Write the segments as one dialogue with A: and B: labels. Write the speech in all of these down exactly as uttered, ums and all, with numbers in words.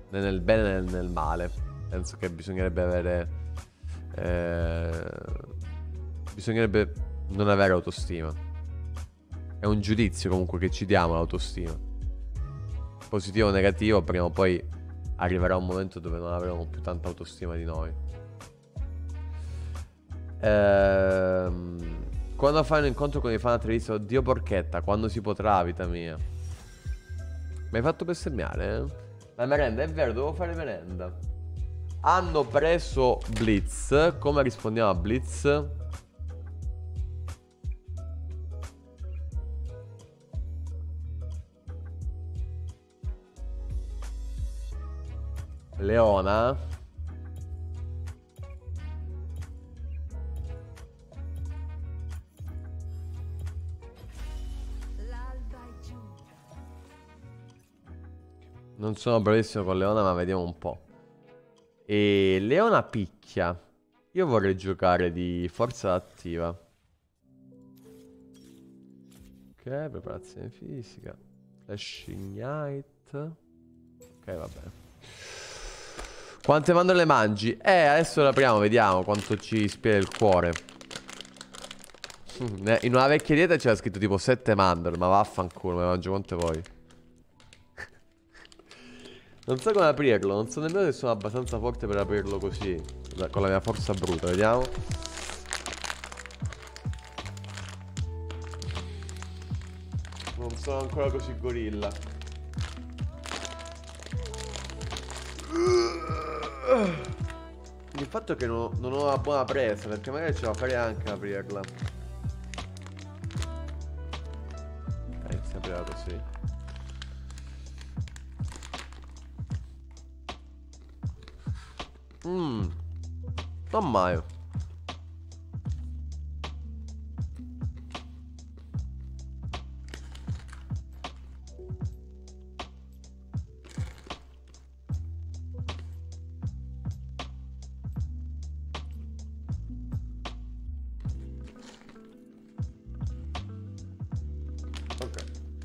A: né nel bene né nel male. Penso che bisognerebbe avere... Eh, bisognerebbe non avere autostima. È un giudizio comunque che ci diamo l'autostima. Positivo o negativo, prima o poi arriverà un momento dove non avremo più tanta autostima di noi. Ehm, quando fai un incontro con i fan a Treviso, oddio porchetta, quando si potrà, vita mia. Mi hai fatto bestemmiare, eh? La merenda, è vero, devo fare merenda. Hanno preso Blitz. Come rispondiamo a Blitz? Leona. Non sono bravissimo con Leona, ma vediamo un po'. E Leona picchia. Io vorrei giocare di forza attiva. Ok, preparazione fisica. Flash Ignite. Ok, va bene. Quante mandorle mangi? Eh, adesso le apriamo, vediamo quanto ci spiega il cuore. In una vecchia dieta c'era scritto tipo sette mandorle, ma vaffanculo, me ne mangio quante vuoi. Non so come aprirlo, non so nemmeno se sono abbastanza forte per aprirlo così, con la mia forza bruta, vediamo. Non sono ancora così gorilla. Il fatto è che non, non ho una buona presa, perché magari ce la farei anche ad aprirla. Ok, si aprirà così. Mmm, non mai. Ok.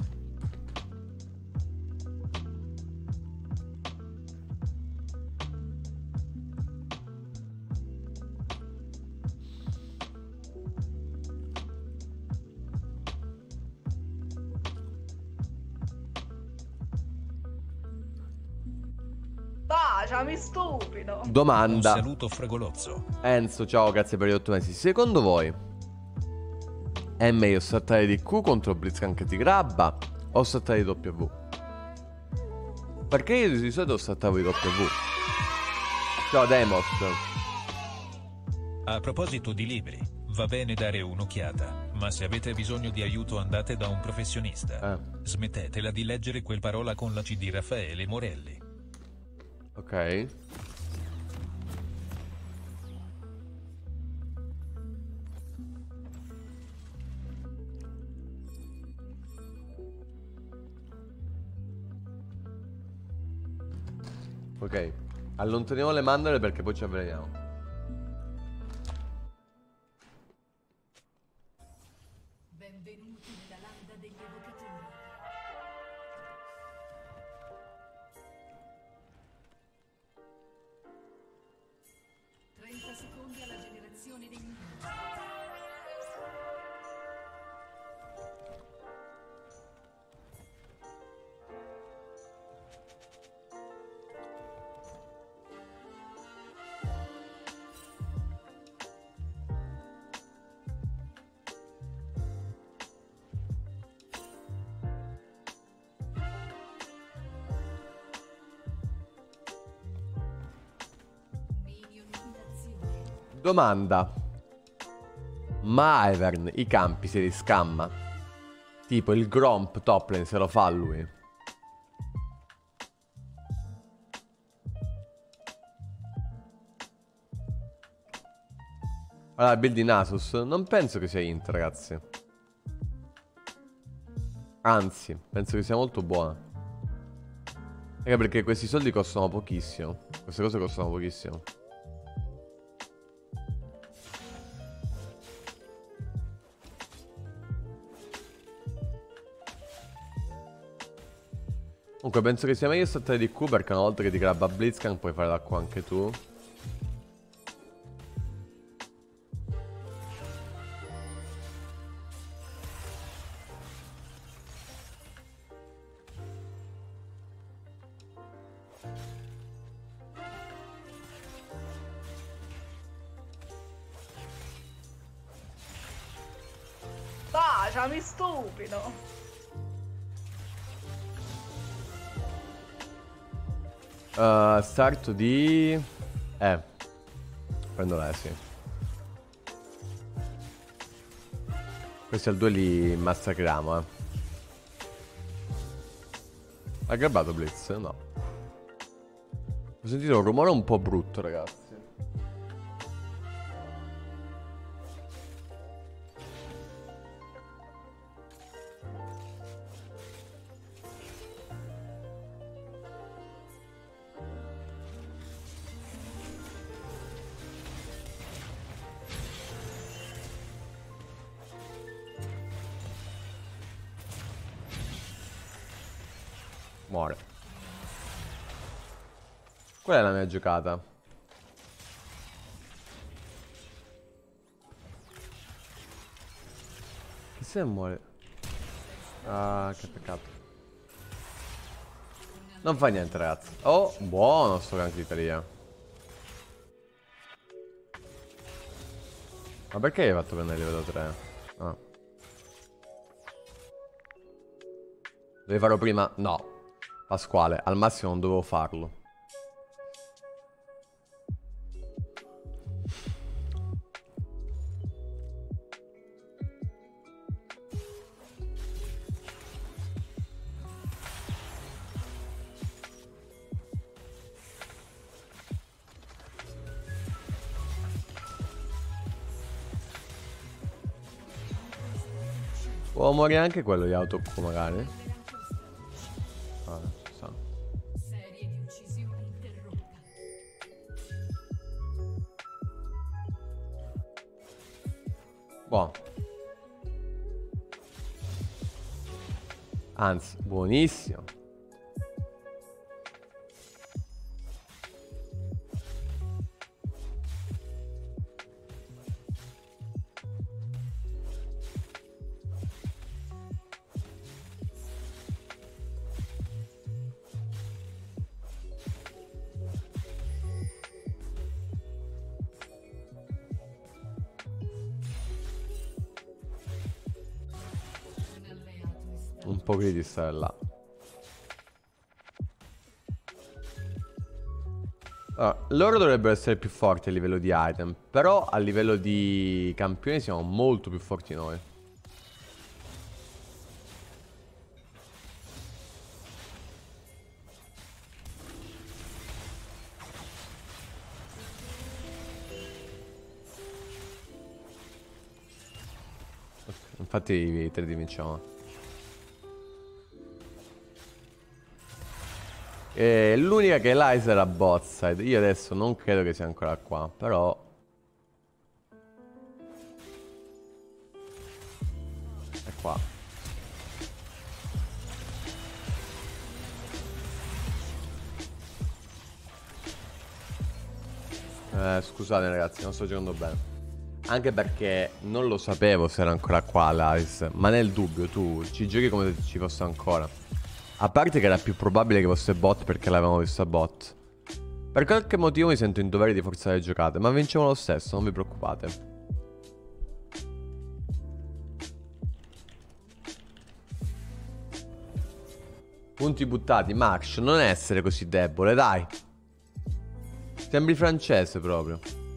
B: Baciami stupido.
A: Domanda.
C: Un saluto fragolozzo.
A: Enzo, ciao, grazie per gli otto mesi. Secondo voi è meglio saltare di Q contro Blitzcrank di Grabba o saltare di W? Perché io di solito saltavo di W. Ciao Demos.
C: A proposito di libri, va bene dare un'occhiata, ma se avete bisogno di aiuto andate da un professionista.
A: Eh.
C: Smettetela di leggere quel parola con la C di Raffaele Morelli.
A: Ok. Ok. Allontaniamo le mandorle perché poi ci avveleniamo.
D: Benvenuti nella landa degli evocatori. trenta secondi alla generazione dei minioni. Minion in azione.
A: Domanda. Ma Ivern i campi se li scamma? Tipo il Gromp top lane se lo fa lui? Allora, build in Asus non penso che sia int, ragazzi. Anzi, penso che sia molto buona. Raga, perché questi soldi costano pochissimo. Queste cose costano pochissimo. Comunque penso che sia meglio saltare di Q perché una volta che ti grabba Blitzcrank puoi fare da qua anche tu.
B: Baciami stupido.
A: Uh, starto di... Eh. Prendo lei, sì. Questo è il due, li massacriamo, eh. Ha grabbato Blitz? No. Ho sentito un rumore un po' brutto, ragazzi. Muore. Qual è la mia giocata? Che se muore? Ah, che peccato. Non fa niente, ragazzi. Oh, buono sto gank di Italia. Ma perché hai fatto prendere il livello tre? Ah. Devi farlo prima? No. Pasquale, al massimo non dovevo farlo. Può morire anche quello di Autoq magari. Ah, sa.
D: Serie di uccisione interrotta.
A: Buono. Anzi, buonissimo. Un po' di stare là. Allora, loro dovrebbero essere più forti a livello di item, però a livello di campioni siamo molto più forti noi. Okay, infatti i tre li vinciamo. E l'unica che è là era Botside. Io adesso non credo che sia ancora qua, però è qua. Eh, scusate ragazzi, non sto giocando bene. Anche perché non lo sapevo se era ancora qua l'Aris. Ma nel dubbio tu ci giochi come se ci fosse ancora. A parte che era più probabile che fosse bot perché l'avevamo vista bot. Per qualche motivo mi sento in dovere di forzare le giocate, ma vinciamo lo stesso, non vi preoccupate. Punti buttati, Marsh, non essere così debole, dai. Sembri francese proprio.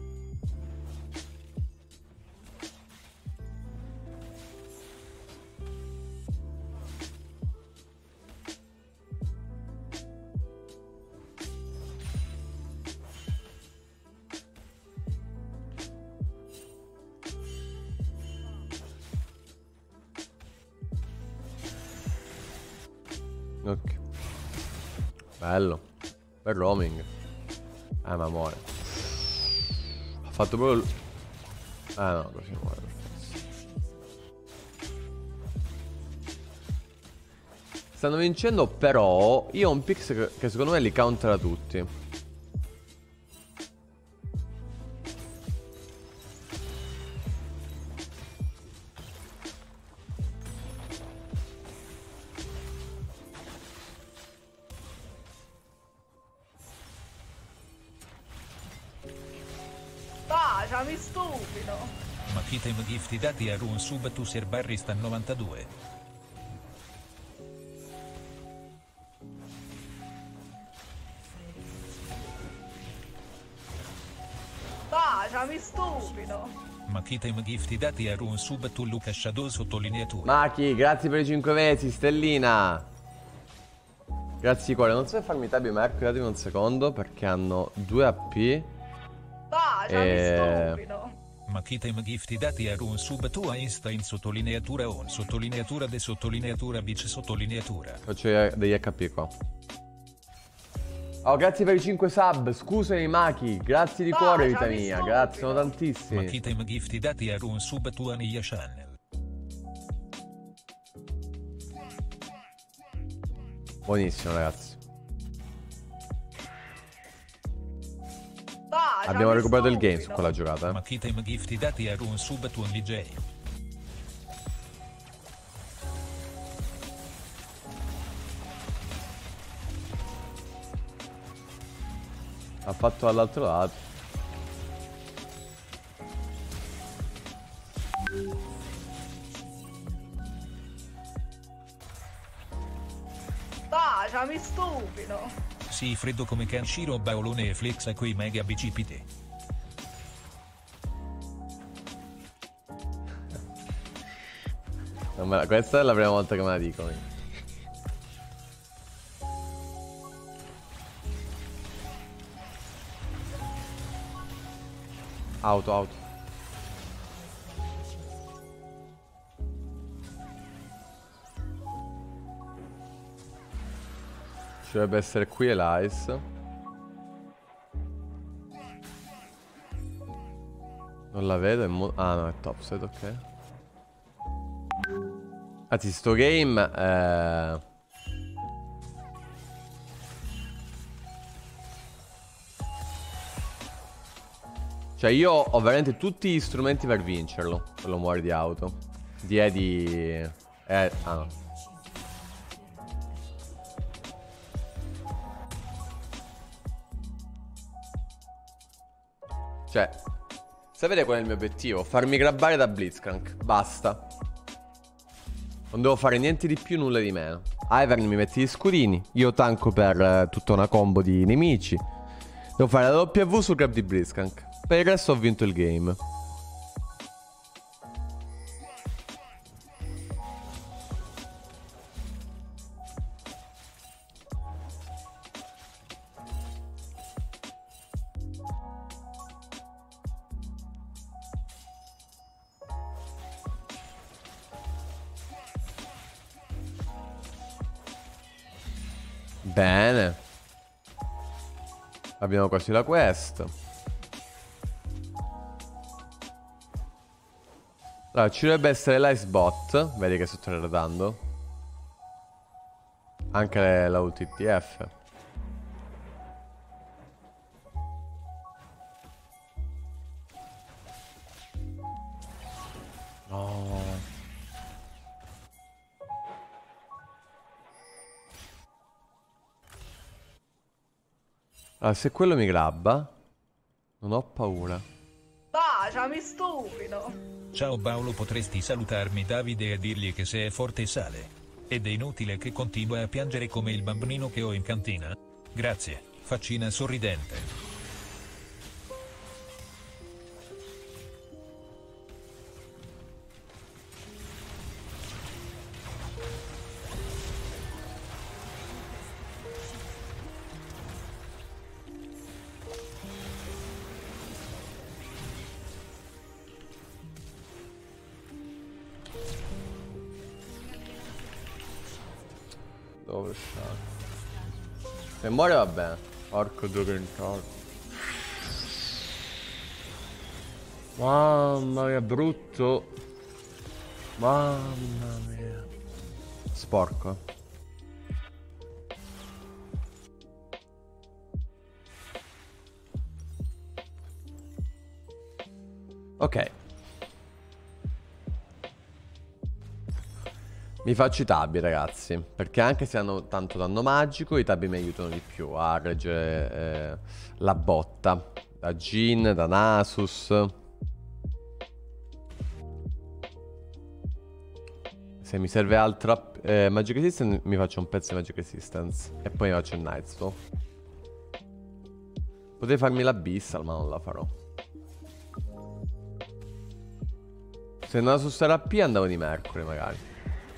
A: Ok. Bello. Bel roaming. Eh ma muore. Ha fatto proprio l... Eh no, così muore. Stanno vincendo, però io ho un pix che, che secondo me li countera tutti.
B: Baciami stupido.
C: Ma Kitem gifti dati a Run sub tu ser barrista novantadue.
B: Baciami stupido.
C: Ma Kitem gifti dati a Run sub tu Luca Shadow sottolineatura.
A: Maki, grazie per i cinque mesi, Stellina. Grazie di cuore. Non so se farmi tabi Marco, datemi un secondo perché hanno due A P.
B: Baciami
A: E...
B: stupido.
C: Ma Kitem gifti dati a Run sub tu Einstein sottolineatura on sottolineatura de sottolineatura bic sottolineatura.
A: Faccio degli H P qua. Oh, grazie per i cinque sub. Scusami Maki, grazie di cuore vita mia. Grazie, sono
C: Ma
A: tantissimi.
C: Kitem gifti dati a Run sub tu Ania Channel.
A: Buonissimo ragazzi.
B: Baciami
A: Abbiamo recuperato il game su
B: stupido.
A: quella giocata,
C: Ma
A: eh.
C: Kitem gifti dati a Run sub tu D J.
A: Ha fatto dall'altro lato.
B: Baciami stupido.
C: Sì, freddo come Kanshiro Baolone e flexa coi mega bicipiti.
A: Non me la- Questa è la prima volta che me la dicono. Auto, auto. Ci dovrebbe essere qui Elias. Non la vedo, è mo- ah no, è topside, ok. Anzi, sto game eh... Cioè io ho veramente tutti gli strumenti per vincerlo. Quello muore di auto. Di E di... Eh, ah no. Cioè, sapete qual è il mio obiettivo? Farmi grabbare da Blitzcrank. Basta. Non devo fare niente di più, nulla di meno. Ivern mi mette gli scudini. Io tanco per eh, tutta una combo di nemici. Devo fare la W sul grab di Blitzcrank. Per il resto ho vinto il game. Bene. Abbiamo quasi la quest. Allora, ci dovrebbe essere l'Ice Bot. Vedi che sto tradando. Anche la U T T F. No. Allora, se quello mi grabba, non ho paura.
B: Baciami stupido.
C: Ciao Paolo, potresti salutarmi Davide e dirgli che se è forte sale. Ed è inutile che continua a piangere come il bambino che ho in cantina? Grazie, faccina sorridente.
A: Dove sta? Se muore va bene. Porco due grintoni. Mamma mia, brutto. Mamma mia. Sporco. Ok. Mi faccio i tabi, ragazzi, perché anche se hanno tanto danno magico, i tabi mi aiutano di più a reggere eh, la botta. Da Jhin, da Nasus. Se mi serve altra eh, Magic Resistance, mi faccio un pezzo di Magic Resistance. E poi mi faccio il Nightstone. Potrei farmi l'Abyssal, ma non la farò. Se Nasus era P andavo di Mercury, magari.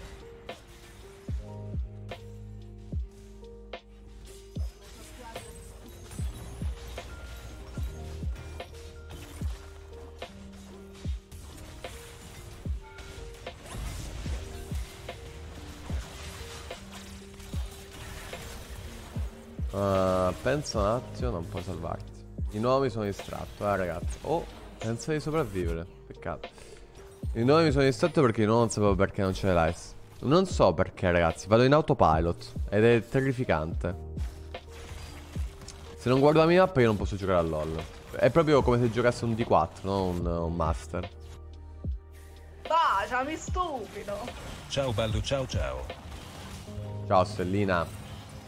A: Uh, pensa un attimo, non puoi salvarti. Di nuovo mi sono distratto, eh ragazzi. Oh, pensa di sopravvivere. Peccato. Di nuovo mi sono distratto perché io non sapevo perché non c'è l'ice. Non so perché, ragazzi, vado in autopilot ed è terrificante. Se non guardo la mia mappa io non posso giocare a LoL. È proprio come se giocasse un D quattro, non un, un master.
B: Baciami, stupido.
C: Ciao Baldo, ciao ciao.
A: Ciao Stellina.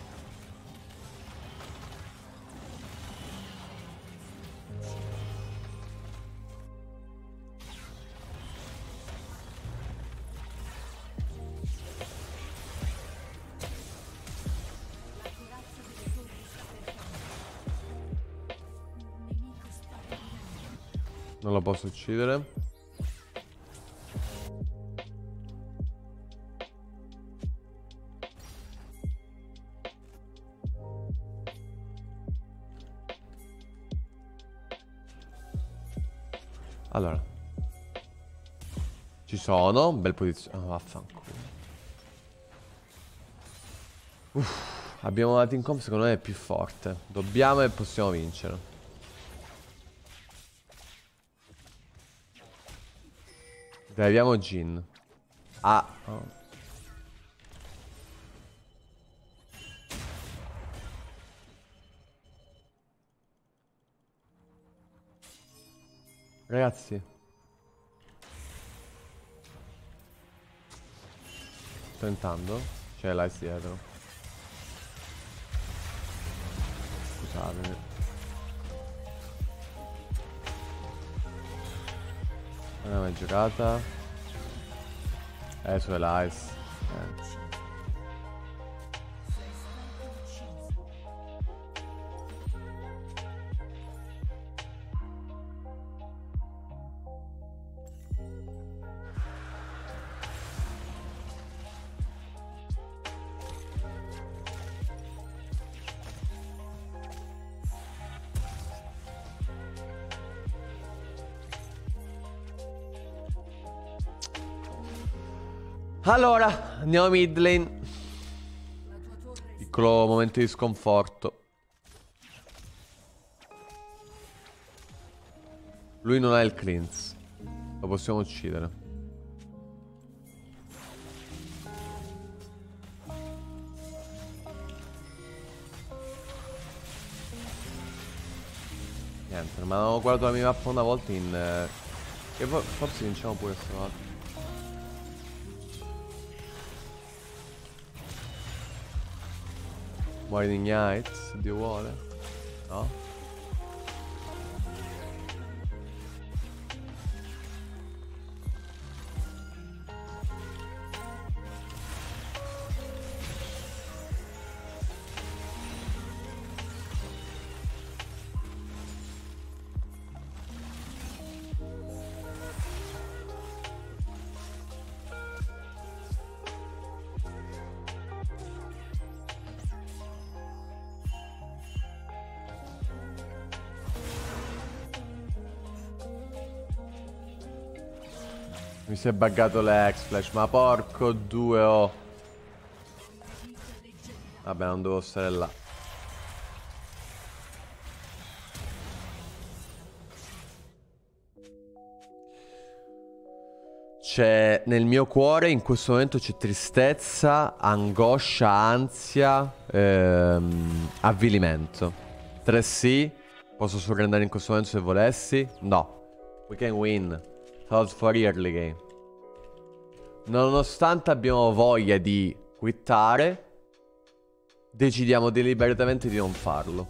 A: Non lo posso uccidere. Allora. Ci sono. Bel posizione. Oh, vaffanculo. Uff. Abbiamo una team comp secondo me più forte. Dobbiamo e possiamo vincere. Driviamo Jhin. Ah. Oh. Ragazzi. Sto entrando. C'è l'ice dietro. Scusatemi. Non è mai giocata. Eh, su l'ice. Eh. Allora, andiamo mid lane. Piccolo momento di sconforto. Lui non ha il cleanse. Lo possiamo uccidere. Niente, ma ho guardato la mia mappa una volta in... Eh, che forse vinciamo pure questa volta. Muori in Ignite, se Dio vuole. No? Mi si è buggato l'X-Flash, ma porco due oh. Vabbè, non devo stare là. C'è nel mio cuore in questo momento c'è tristezza, angoscia, ansia, ehm, avvilimento. tre sì, posso sorrendere in questo momento se volessi? No. We can win. Thoughts for early game. Nonostante abbiamo voglia di quittare, decidiamo deliberatamente di non farlo.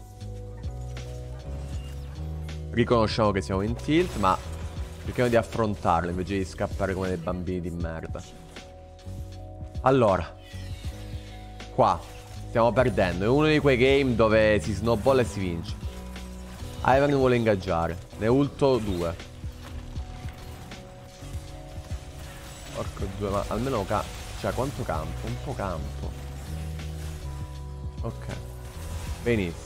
A: Riconosciamo che siamo in tilt, ma cerchiamo di affrontarlo invece di scappare come dei bambini di merda. Allora, qua stiamo perdendo. È uno di quei game dove si snowballa e si vince. Ivan vuole ingaggiare. Ne ulto due. Porco due, ma almeno ca... Cioè, quanto campo? Un po' campo. Ok. Benissimo.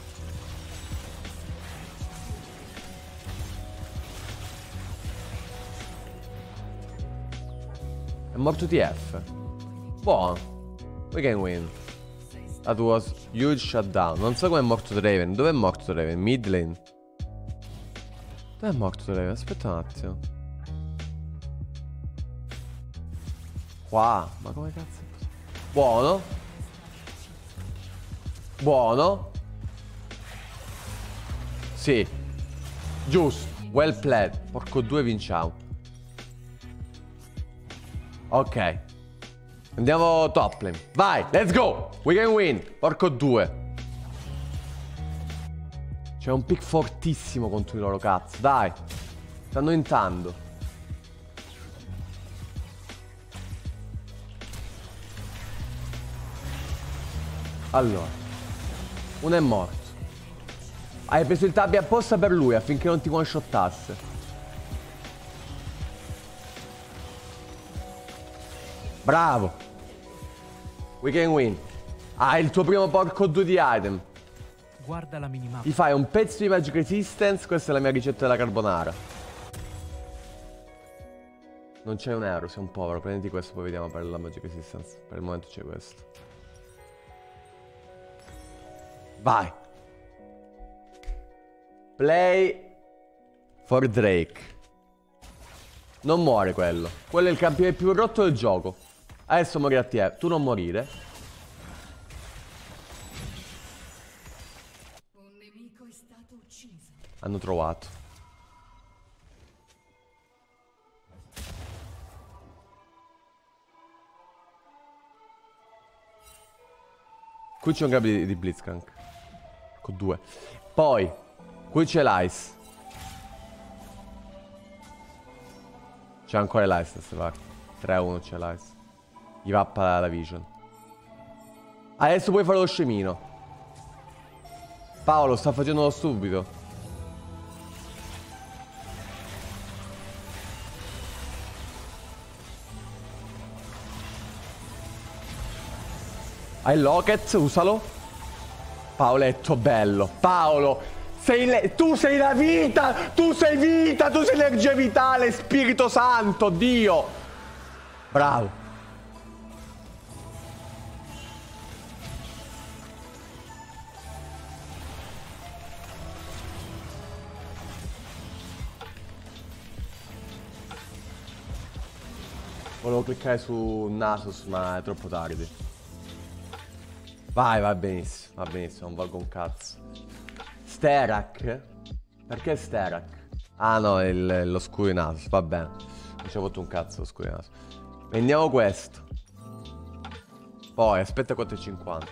A: È morto T F. Buono. We can win. That was huge shutdown. Non so come è morto Draven. Dove è morto Draven? Mid lane. Dove è morto Draven? Aspetta un attimo. Qua. Ma come cazzo è possibile? Buono. Buono. Sì. Giusto. Well played. Porco due, vinciamo. Ok. Andiamo top lane. Vai, let's go. We can win. Porco due. C'è un pick fortissimo contro i loro, cazzo. Dai. Stanno intando. Allora. Uno è morto. Hai preso il tab apposta per lui affinché non ti one-shottasse. Bravo. We can win. Ah, il tuo primo porco due di item.
E: Guarda la minimappa.
A: Ti fai un pezzo di Magic Resistance. Questa è la mia ricetta della carbonara. Non c'è un euro, sei un povero. Prenditi questo, poi vediamo per la Magic Resistance. Per il momento c'è questo. Vai. Play for Drake. Non muore quello. Quello è il campione più rotto del gioco. Adesso morirà T F. Tu non morire.
D: Un nemico è stato ucciso.
A: Hanno trovato. Qui c'è un grab di, di Blitzcrank. Con due. Poi qui c'è l'Ice. C'è ancora l'Ice da queste parti. tre a uno c'è l'Ice. Gli va la, la vision. Adesso puoi fare lo scemino. Paolo sta facendo lo stupido. Hai il locket, usalo. Paoletto bello. Paolo, sei le... tu sei la vita. Tu sei vita. Tu sei energia vitale. Spirito Santo, Dio. Bravo. Volevo cliccare su Nasus, ma è troppo tardi. Vai, va benissimo, va benissimo, non valgo un cazzo. Sterak? Perché Sterak? Ah no, il, lo scudo di Nasus, va bene. Non ci ho fatto un cazzo lo scudo di Nasus. Prendiamo questo. Poi, aspetta quattro e cinquanta.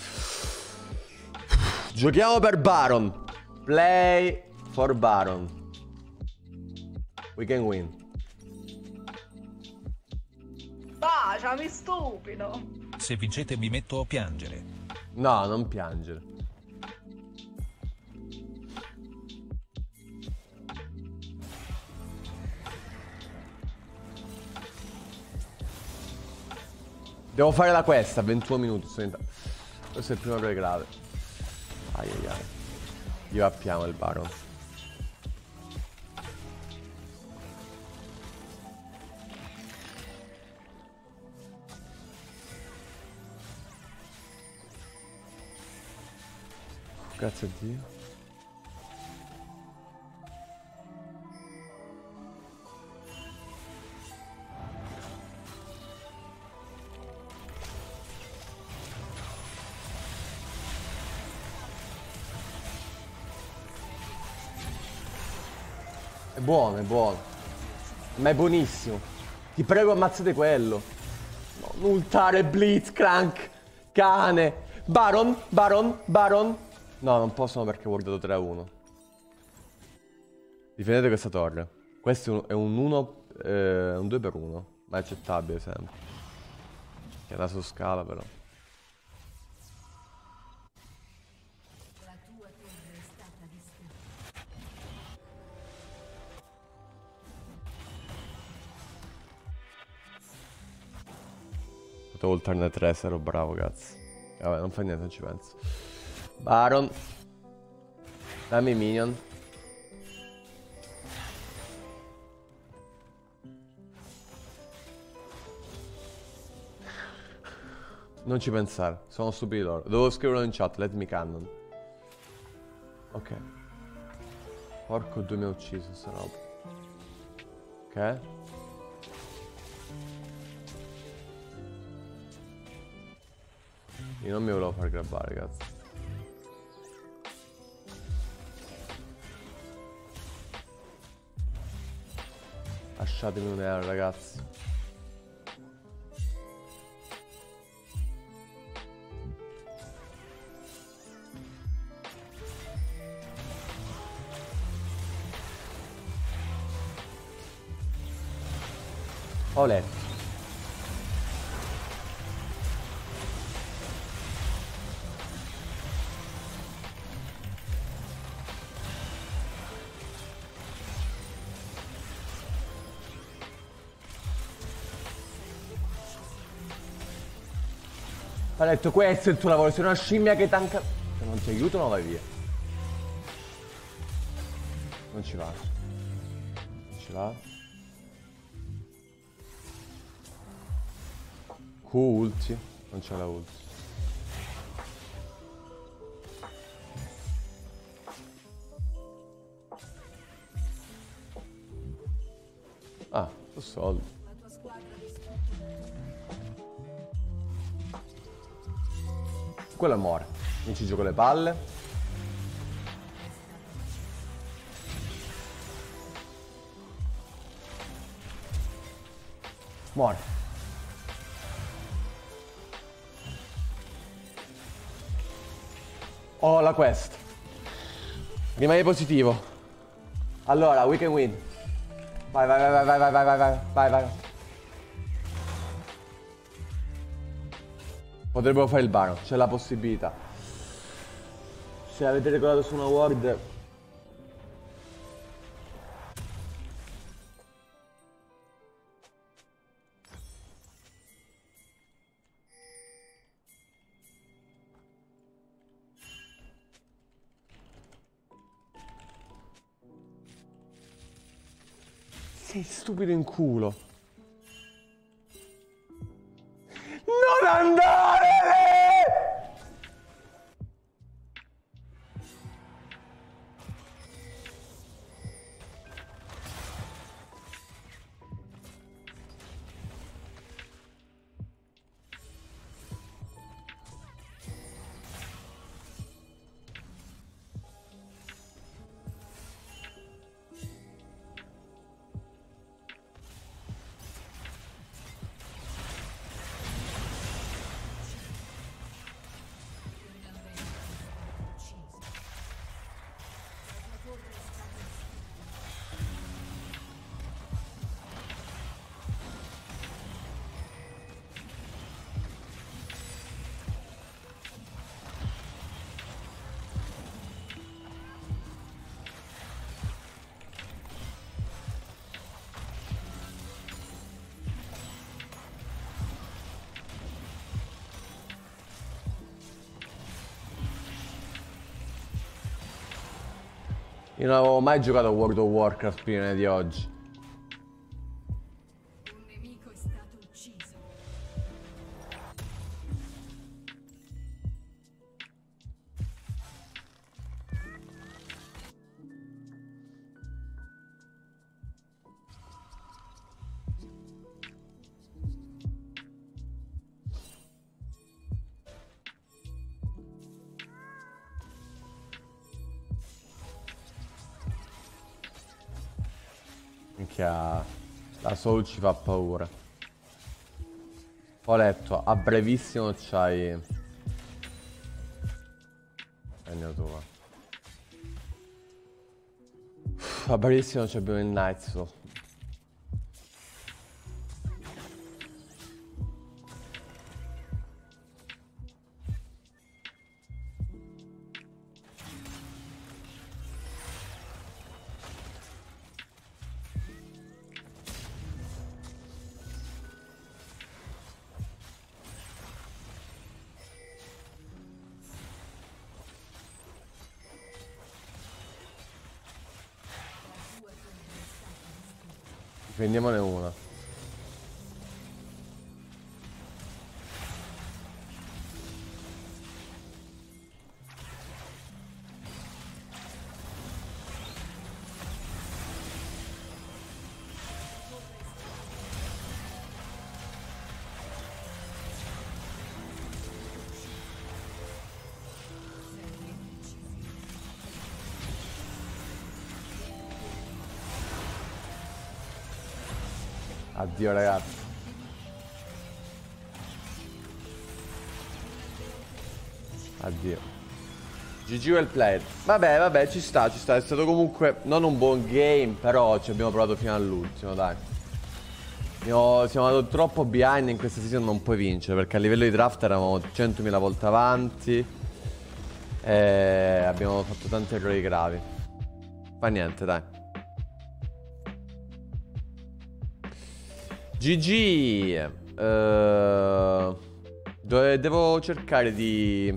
A: Giochiamo per Baron. Play for Baron. We can win.
B: Baciami, stupido.
C: Se vincete mi metto a piangere.
A: No, non piangere. Devo fare la quest a ventuno minuti. Questo è il primo errore grave. Ai ai ai. Io appiamo il Baron. Grazie a Dio. È buono, è buono. Ma è buonissimo. Ti prego, ammazzate quello. No, non ultare Blitzcrank. Cane. Baron, Baron, Baron. No, non possono perché ho guardato tre a uno. Difendete questa torre. Questo è un uno, eh, un due per uno. Ma è accettabile sempre. Che è la sua scala però.
D: La tua torre è stata distrutta.
A: Potevo ultarne tre se ero bravo, cazzo. Vabbè, non fa niente, non ci penso. Baron. Dammi minion. Non ci pensare, sono stupidi loro. Devo scriverlo in chat, let me cannon. Ok. Porco due mi ha ucciso sta roba. Ok. Io non mi volevo far grabbare, cazzo. Lasciatemi un air, ragazzi. Olè. Ha detto questo è il tuo lavoro, sei una scimmia che tanca... Se non ti aiutano vai via. Non ci va. Non ci va. Q ulti. Non c'è la ulti. Ah, sono soldi. Quello muore. Non ci gioco le palle. Muore. Ho la quest. Rimani positivo. Allora, we can win. Vai, vai, vai, vai, vai, vai, vai, vai, vai, vai. Potrebbero fare il Baron, c'è la possibilità. Se avete ricordato su una ward. Sei stupido in culo. Non andare! Io non avevo mai giocato a World of Warcraft prima di oggi.
D: Un nemico è stato ucciso.
A: Minchia, la Soul ci fa paura. Ho letto, a brevissimo c'hai... Segno tua. A brevissimo c'abbiamo il Nightfall. Prendiamone una. Addio ragazzi. Addio. G G well played. Vabbè, vabbè, ci sta, ci sta. È stato comunque non un buon game, però ci abbiamo provato fino all'ultimo, dai. Siamo, siamo andati troppo behind in questa season, non puoi vincere, perché a livello di draft eravamo centomila volte avanti. E abbiamo fatto tanti errori gravi. Fa niente, dai. G G. uh, Devo cercare di...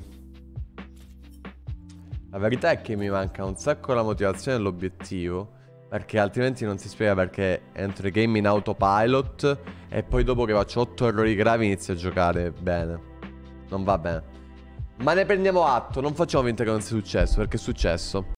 A: La verità è che mi manca un sacco la motivazione e l'obiettivo, perché altrimenti non si spiega perché entro i game in autopilot e poi dopo che faccio otto errori gravi inizio a giocare bene. Non va bene. Ma ne prendiamo atto, non facciamo finta che non sia successo, perché è successo.